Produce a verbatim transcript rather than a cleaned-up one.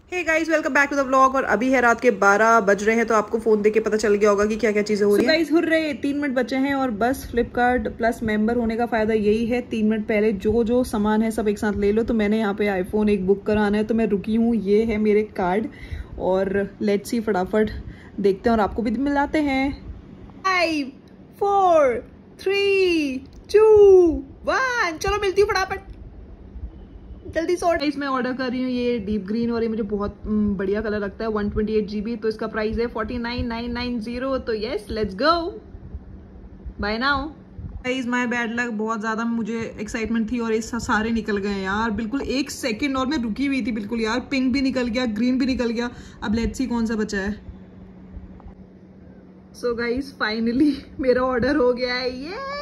Hey guys, welcome back to the vlog. और अभी है रात के बारह बज रहे हैं, तो आपको फोन देख के पता चल गया होगा कि क्या क्या चीजें हो रही हैं। गाइस हुर्रे, तीन मिनट बचे हैं और बस फ्लिपकार्ट प्लस मेंबर होने का फायदा यही है, तीन मिनट पहले जो जो सामान है सब एक साथ ले लो। तो मैंने यहाँ पे आईफोन एक बुक कराना है, तो मैं रुकी हूँ। ये है मेरे कार्ड और लेट्स सी फटाफट देखते हैं और आपको भी मिलाते हैं। Five four three two one, चलो मिलती हूँ फटाफट, जल्दी सॉर्ट। इसमें ऑर्डर कर रही हूँ ये डीप ग्रीन और ये मुझे बहुत बढ़िया कलर लगता है, वन ट्वेंटी एट जीबी। तो इसका प्राइस है forty nine nine nine zero. तो yes, let's go, bye now. Guys my bad luck, बहुत ज्यादा मुझे एक्साइटमेंट थी और ये सारे निकल गए यार, बिल्कुल एक सेकंड और मैं रुकी हुई थी बिल्कुल यार। पिंक भी निकल गया, ग्रीन भी निकल गया। अब लेट्स सी कौन सा बचा है। सो गाइस फाइनली मेरा ऑर्डर हो गया है। ये